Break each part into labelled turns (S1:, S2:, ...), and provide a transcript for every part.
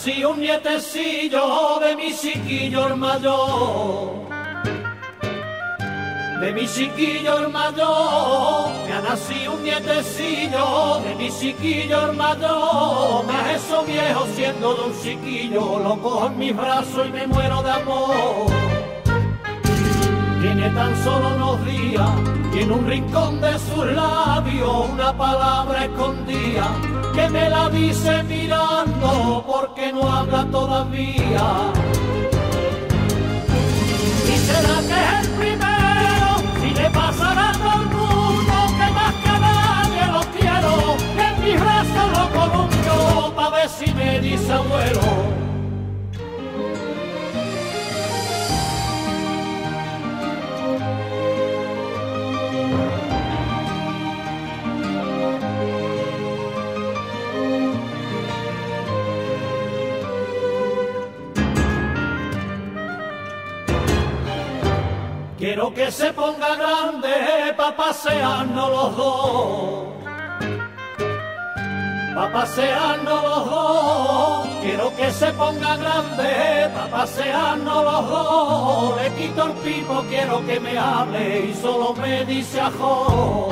S1: nacido un nietecillo de mi chiquillo el mayor. De mi chiquillo el mayor, me ha nacido un nietecillo, de mi chiquillo el mayor, más eso viejo siendo de un chiquillo, lo cojo en mis brazos y me muero de amor. Tiene tan solo unos días y en un rincón de sus labios una palabra escondida que me la dice mirando porque no habla todavía. ¿Y será que es el primero? Si le pasará a todo el mundo que más que a nadie lo quiero, que en mis brazos lo columpio pa' ver si me dice abuelo. Quiero que se ponga grande pa' pasearnos los dos, pa' pasearnos los dos. Quiero que se ponga grande pa' pasearnos los dos. Le quito el pipo, quiero que me hable y solo me dice ajo.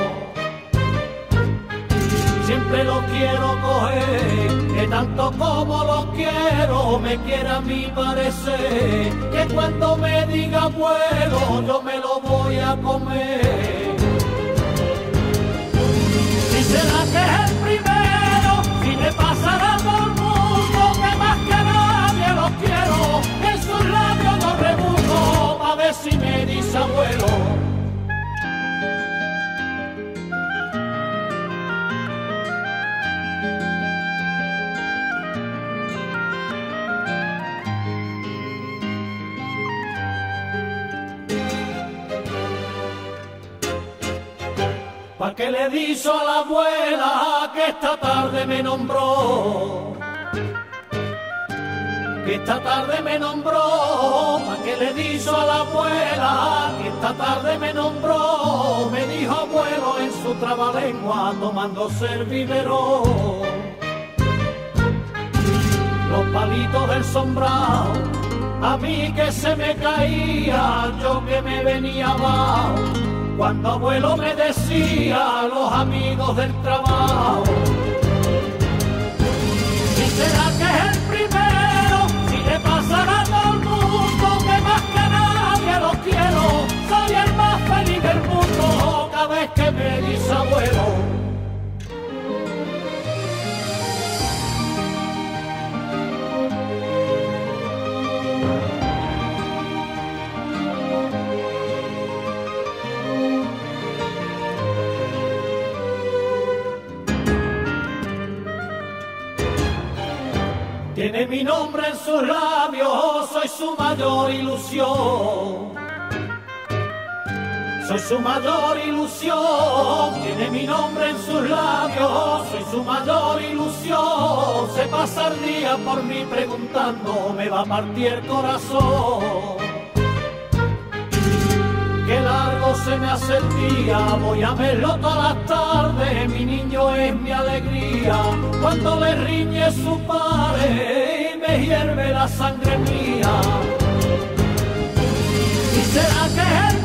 S1: Siempre lo quiero coger, que tanto como lo quiero, me quiere a mí parecer, que cuando me diga abuelo, yo me lo voy a comer. Si será que es el primero, si le pasará a todo el mundo, que más que a nadie lo quiero, que en sus labios lo rebusco, a ver si me dice abuelo. Pa' que le dijo a la abuela que esta tarde me nombró, que esta tarde me nombró. Pa' que le dijo a la abuela que esta tarde me nombró. Me dijo abuelo en su trabalengua tomándose el biberón. Los palitos del sombrado, a mí que se me caía, yo que me venía abajo. Cuando abuelo me decía a los amigos del trabajo. ¿Y será que es el primero? Si le pasará a todo el mundo, que más que a nadie lo quiero. Soy el más feliz del mundo cada vez que me dice abuelo. Tiene mi nombre en sus labios, soy su mayor ilusión. Soy su mayor ilusión. Tiene mi nombre en sus labios, soy su mayor ilusión. Se pasa el día por mí preguntando, me va a partir el corazón. Qué largo se me hace el día, voy a verlo todas las tardes, mi niño es mi alegría. Cuando le riñe su padre y me hierve la sangre mía. ¿Y será que es el